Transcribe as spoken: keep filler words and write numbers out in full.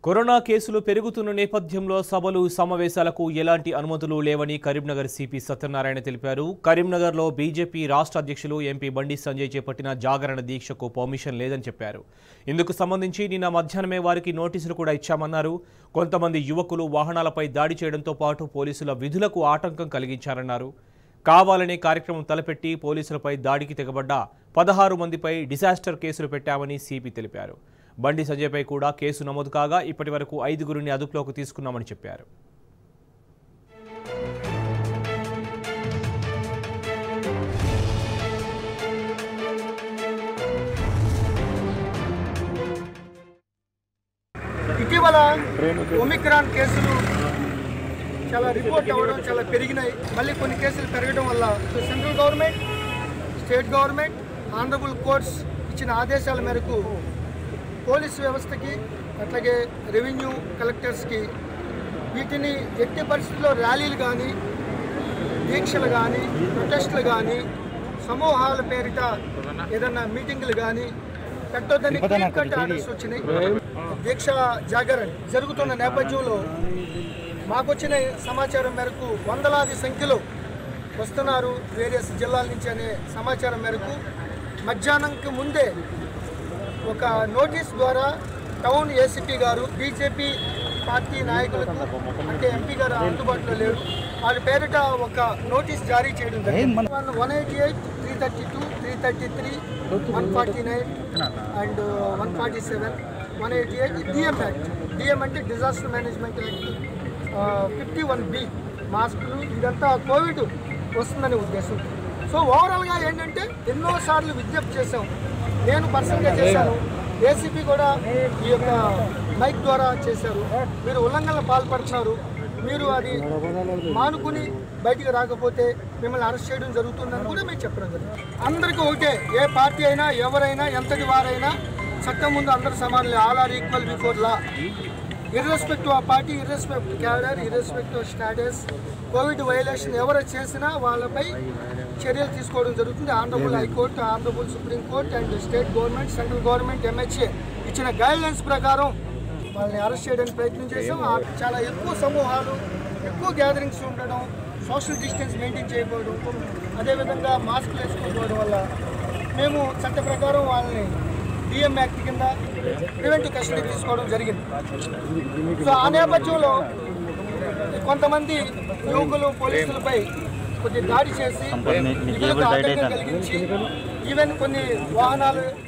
Corona కేసులు పెరుగుతున్న నేపథ్యంలో సభలు సమావేశాలకు ఎలాంటి అనుమతులు లేవని కరీంనగర్ సిపి సత్యనారాయణ తెలిపారు. కరీంనగర్లో బీజేపీ రాష్ట్ర అధ్యక్షులు ఎంపీ బండి సంజయ్ చేపట్టిన జాగరణ దీక్షకు పర్మిషన్ లేదని చెప్పారు. ఇందుకు సంబంధించి నిన్న మధ్యాహ్నమే వారికి నోటీసులు కూడా ఇచ్చామన్నారు. కొంతమంది యువకులు వాహనాలపై దాడి చేయడంతో పాటు పోలీసుల విధులకు ఆటంకం కలిగించారన్నారు. కావాలనే కార్యక్రమం తలపెట్టి పోలీసులపై దాడికి తెగబడ్డ పదహారు మందిపై డిసాస్టర్ కేసులు పెట్టామని సిపి తెలిపారు. బండి సంజయ్పై కూడా కేసు నమోదు కాగా ఇప్పటి వరకు ఐదుగురిని అదుపులోకి తీసుకున్నామని చెప్పారు. ఇటీవల ఒమిక్రాన్ కేసులు చాలా రిపోర్ట్ అవ్వడం చాలా పెరిగినాయి. మళ్ళీ కొన్ని కేసులు పెరగడం వల్ల central government, state government, honourable courts ఇచ్చిన ఆదేశాల మేరకు పోలీస్ వ్యవస్థకి అట్లాగే రెవెన్యూ కలెక్టర్స్కి వీటిని ఎట్టి పరిస్థితుల్లో ర్యాలీలు కానీ, దీక్షలు కానీ, ప్రొటెస్టులు కానీ, సమూహాల పేరిట ఏదన్నా మీటింగులు కానీ పెట్టొద్దని క్లియర్ కట్ ఆర్డర్స్ వచ్చినాయి. దీక్ష జాగరణ జరుగుతున్న నేపథ్యంలో మాకు వచ్చిన సమాచారం మేరకు వందలాది సంఖ్యలో వస్తున్నారు వేరియస్ జిల్లాల నుంచి అనే సమాచారం మేరకు మధ్యాహ్నంకి ముందే ఒక నోటీస్ ద్వారా టౌన్ ఏసీపీ గారు బీజేపీ పార్టీ నాయకులకు, అంటే ఎంపీ గారు అందుబాటులో లేరు, వాళ్ళ పేరిట ఒక నోటీస్ జారీ చేయడం జరిగింది. One eighty eight three thirty two three thirty three one forty nine and one forty seven one eighty eight DM act. DM అంటే disaster management act. Fifty one B మాస్కులు, ఇదంతా కోవిడ్ వస్తుందనే ఉద్దేశం. సో ఓవరాల్గా ఏంటంటే ఎన్నోసార్లు విజ్ఞప్తి చేశాం. నేను పర్సనల్గా చేశాను, ఏసీపీ కూడా ఈ యొక్క మైక్ ద్వారా చేశారు. మీరు ఉల్లంఘనలు పాల్పడుతున్నారు, మీరు అది మానుకుని బయటికి రాకపోతే మిమ్మల్ని అరెస్ట్ చేయడం జరుగుతుందని కూడా మేము చెప్పడం జరిగింది. అందరికీ ఒకటే, ఏ పార్టీ అయినా ఎవరైనా ఎంతటి వారైనా చట్టం ముందు అందరూ సమానులే. All are equal before law. Irrespective of party, irrespective cadre, irrespective status, Covid violation ఎవరు చేసినా వాళ్ళపై చర్యలు తీసుకోవడం జరుగుతుంది. Honourable high court, honourable supreme court and state government, central government, MHA ఇచ్చిన గైడ్లైన్స్ ప్రకారం వాళ్ళని అరెస్ట్ చేయడానికి ప్రయత్నం చేసాం. చాలా ఎక్కువ సమూహాలు, ఎక్కువ గ్యాదరింగ్స్ ఉండడం, సోషల్ డిస్టెన్స్ మెయింటైన్ చేయకపోవడం, అదేవిధంగా మాస్కులు వేసుకోకపోవడం వల్ల మేము చట్ట ప్రకారం వాళ్ళని డిఎం యాక్ట్ కింద ప్రివెంటివ్ కస్టడీ తీసుకోవడం జరిగింది. సో ఆ నేపథ్యంలో కొంతమంది యువకులు పోలీసులపై కొద్ది దాడి చేసి విధులకు ఆటంకం కలిగించి ఈవెన్ కొన్ని వాహనాలు